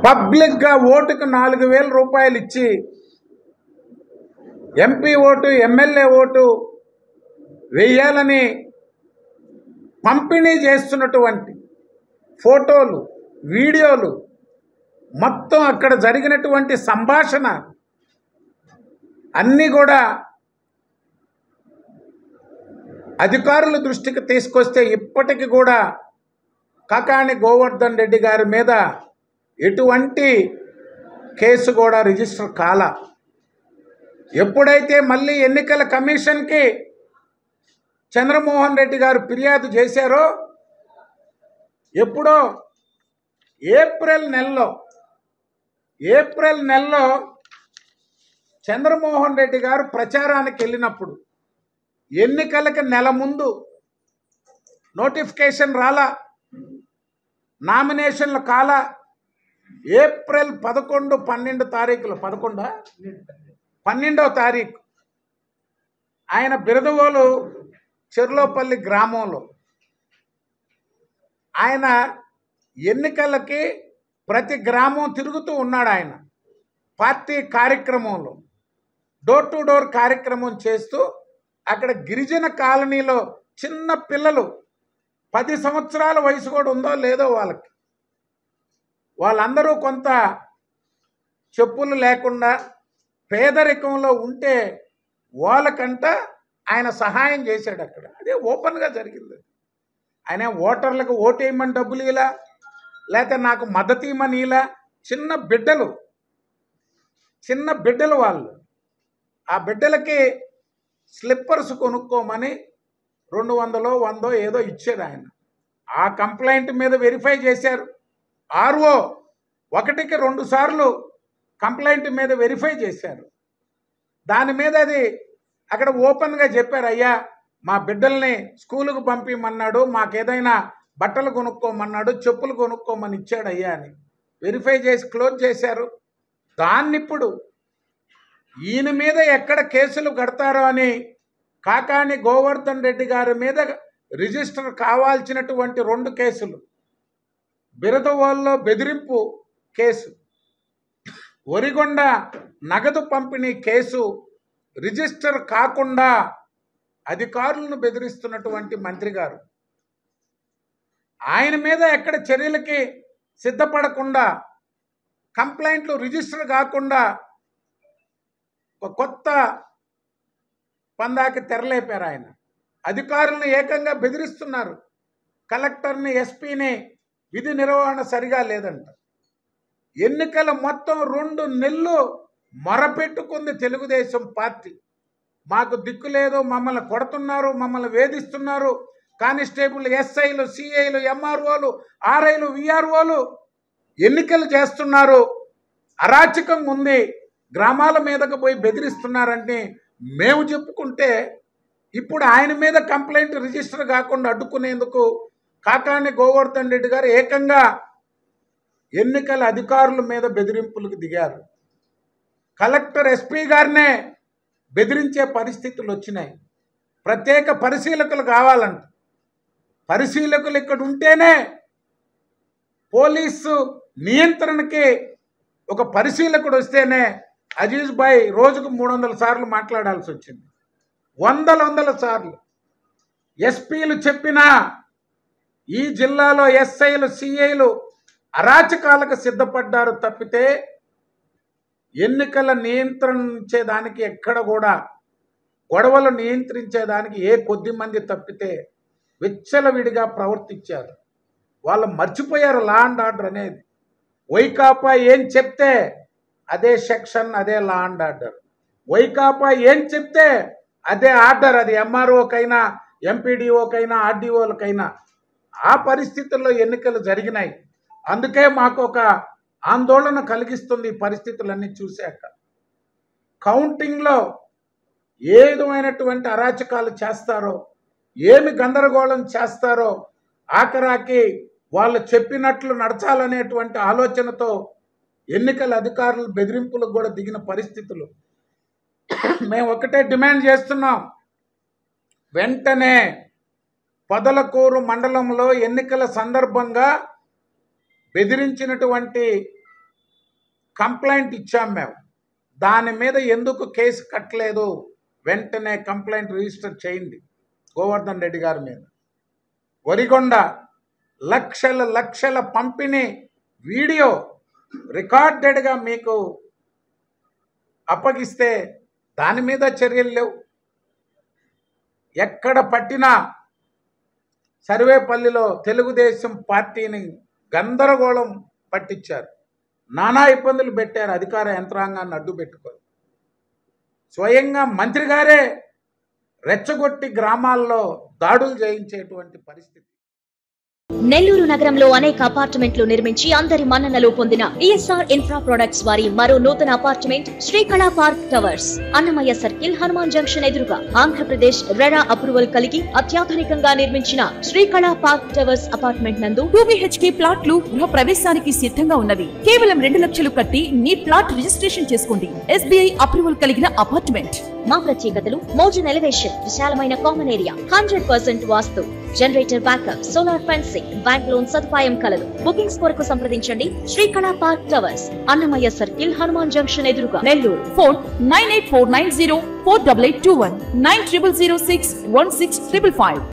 పబ్లిక్గా ఓటుకు 4,000 రూపాయలు ఇచ్చి ఎంపీ ఓటు ఎమ్మెల్యే ఓటు వేయాలని పంపిణీ చేస్తున్నటువంటి ఫోటోలు వీడియోలు మొత్తం అక్కడ జరిగినటువంటి సంభాషణ అన్నీ కూడా అధికారుల దృష్టికి తీసుకొస్తే ఇప్పటికి కూడా కాకాణి గోవర్ధన్ రెడ్డి గారి మీద ఎటువంటి కేసు కూడా రిజిస్టర్ కాల. ఎప్పుడైతే మళ్ళీ ఎన్నికల కమిషన్కి చంద్రమోహన్ రెడ్డి గారు ఫిర్యాదు చేశారో ఎప్పుడో ఏప్రిల్ నెలలో చంద్రమోహన్ రెడ్డి గారు ప్రచారానికి వెళ్ళినప్పుడు ఎన్నికలకు నెల ముందు నోటిఫికేషన్ రాలా, నామినేషన్లు కాల. ఏప్రిల్ 12 తారీఖులు 12వ తారీఖు ఆయన బిరదవోలు చెర్లోపల్లి గ్రామంలో ఆయన ఎన్నికలకి ప్రతి గ్రామం తిరుగుతూ ఉన్నాడు. ఆయన పార్టీ కార్యక్రమంలో డోర్ టు డోర్ కార్యక్రమం చేస్తూ అక్కడ గిరిజన కాలనీలో చిన్న పిల్లలు 10 సంవత్సరాల వయసు కూడా ఉందో లేదో వాళ్ళందరూ కొంత చెప్పులు లేకుండా పేదరికంలో ఉంటే వాళ్ళకంట ఆయన సహాయం చేశాడు. అక్కడ అదే ఓపెన్గా జరిగింది. ఆయన ఓటర్లకు ఓటేయమని డబ్బులు ఇలా లేకపోతే నాకు మద్దతు ఇవ్వమని ఇలా చిన్న బిడ్డలు వాళ్ళు ఆ బిడ్డలకి స్లిప్పర్స్ కొనుక్కోమని 200 100 ఏదో ఇచ్చారు. ఆయన ఆ కంప్లైంట్ మీద వెరిఫై చేశారు. ఆర్ఓ 1కి 2 సార్లు కంప్లైంట్ మీద వెరిఫై చేశారు. దాని మీద అది అక్కడ ఓపెన్గా చెప్పారు, అయ్యా మా బిడ్డల్ని స్కూలుకు పంపించమన్నాడు, మాకేదైనా బట్టలు కొనుక్కోమన్నాడు, చెప్పులు కొనుక్కోమని ఇచ్చాడు అయ్యా అని వెరిఫై చేసి క్లోజ్ చేశారు. దాన్ని ఇప్పుడు ఈయన మీద ఎక్కడ కేసులు కడతారో అని కాకాణి గోవర్ధన్ రెడ్డి గారి మీద రిజిస్టర్ కావాల్సినటువంటి 2 కేసులు, బిరదవోలులో బెదిరింపు కేసు, ఒరిగొండ నగదు పంపిణీ కేసు రిజిస్టర్ కాకుండా అధికారులను బెదిరిస్తున్నటువంటి మంత్రి గారు ఆయన మీద ఎక్కడ చర్యలకి సిద్ధపడకుండా కంప్లైంట్లు రిజిస్టర్ కాకుండా ఒక కొత్త పందాకి తెరలేపారు. ఆయన అధికారులను ఏకంగా బెదిరిస్తున్నారు. కలెక్టర్ని ఎస్పీని విధి నిర్వహణ సరిగా లేదంట. ఎన్నికల మొత్తం 2 నెలలు మొరపెట్టుకుంది తెలుగుదేశం పార్టీ. మాకు దిక్కు లేదు, మమ్మల్ని కొడుతున్నారు, మమ్మల్ని వేధిస్తున్నారు, కానిస్టేబుల్ ఎస్ఐలు సిఐలు ఎంఆర్ఓలు ఆర్ఐలు విఆర్ఓలు ఎన్నికలు చేస్తున్నారు, అరాచకంగా ఉంది, గ్రామాల మీదకు పోయి బెదిరిస్తున్నారంటే మేము చెప్పుకుంటే ఇప్పుడు ఆయన మీద కంప్లైంట్ రిజిస్టర్ కాకుండా అడ్డుకునేందుకు కాకాణి గోవర్ధన్ రెడ్డి గారు ఏకంగా ఎన్నికల అధికారుల మీద బెదిరింపులకు దిగారు. కలెక్టర్ ఎస్పీ గారినే బెదిరించే పరిస్థితులు వచ్చినాయి. ప్రత్యేక పరిశీలకులు కావాలంట. పరిశీలకులు ఇక్కడ ఉంటేనే పోలీసు నియంత్రణకి ఒక పరిశీలకుడు వస్తేనే అజీజ్ భాయ్ రోజుకు 300 సార్లు మాట్లాడాల్సి వచ్చింది. వందల సార్లు ఎస్పీలు చెప్పినా ఈ జిల్లాలో ఎస్ఐలు సిఐలు అరాచకాలకు సిద్ధపడ్డారు తప్పితే ఎన్నికల నియంత్రించేదానికి ఎక్కడ కూడా గొడవలు నియంత్రించేదానికి ఏ కొద్ది మంది తప్పితే విచ్చలవిడిగా ప్రవర్తించారు. వాళ్ళు మర్చిపోయారు లా అండ్ ఆర్డర్ అనేది. వైకాపా ఏం చెప్తే అదే సెక్షన్, అదే లా అండ్ ఆర్డర్. వైకాపా ఏం చెప్తే అదే ఆర్డర్. అది ఎంఆర్ఓకైనా ఎంపీడీఓకైనా ఆర్డీఓలకైనా. ఆ పరిస్థితుల్లో ఎన్నికలు జరిగినాయి. అందుకే మాకు ఒక ఆందోళన కలిగిస్తుంది ఈ పరిస్థితులన్నీ చూశాక. కౌంటింగ్లో ఏ విధమైనటువంటి అరాచకాలు చేస్తారో, ఏమి గందరగోళం చేస్తారో, ఆఖరాకి వాళ్ళు చెప్పినట్లు నడచాలనేటువంటి ఆలోచనతో ఎన్నికల అధికారులు బెదిరింపులకు కూడా దిగిన పరిస్థితులు. మేము ఒకటే డిమాండ్ చేస్తున్నాం, వెంటనే పొదలకూరు మండలంలో ఎన్నికల సందర్భంగా బెదిరించినటువంటి కంప్లైంట్ ఇచ్చాం మేము. దాని మీద ఎందుకు కేసు కట్టలేదు, వెంటనే కంప్లైంట్ రిజిస్టర్ చేయండి గోవర్ధన్ రెడ్డి గారి మీద. వరిగొండ లక్షల లక్షల పంపిణీ వీడియో రికార్డెడ్గా మీకు అప్పగిస్తే దాని మీద చర్యలు లేవు. ఎక్కడ పట్టినా సర్వేపల్లిలో తెలుగుదేశం పార్టీని గందరగోళం పట్టించారు, నానా ఇబ్బందులు పెట్టారు, అధికార యంత్రాంగాన్ని అడ్డు పెట్టుకొని. స్వయంగా మంత్రి గారే రెచ్చగొట్టి గ్రామాల్లో దాడులు చేయించేటువంటి పరిస్థితి. నెల్లూరు నగరంలో అనేక అపార్ట్మెంట్లు నిర్మించి అందరి మన్ననలు పొందిన ఈఎస్ఆర్ ఇన్ఫ్రా ప్రొడక్ట్స్ వారి మరో నూతన apartment Srikala Park Towers, Annamayya Circle, Hanuman Junction ఎదురుగా. ఆంధ్రప్రదేశ్ రెరా అప్రూవల్ కలిగి అత్యాధునికంగా నిర్మించిన శ్రీకళా పార్క్ టవర్స్ అపార్ట్మెంట్ నందు 2 BHK ప్లాట్లు గృహ ప్రవేశానికి సిద్ధంగా ఉన్నవి. కేవలం 2 లక్షలు కట్టి మీ ప్లాట్ రిజిస్ట్రేషన్ చేసుకోండి. SBI అప్రూవల్ కలిగిన అపార్ట్మెంట్. మా ప్రత్యేకతలు: మోడర్న్ ఎలివేషన్, విశాలమైన common area, 100% vastu, generator backup, solar fencing, bank loan సదుపాయం కలదు. బుకింగ్స్ కొరకు సంప్రదించండి. Srikala Park Towers, Annamayya Circle, Hanuman Junction ఎదురుగా, నెల్లూరు. ఫోన్ 9849048821 90061655.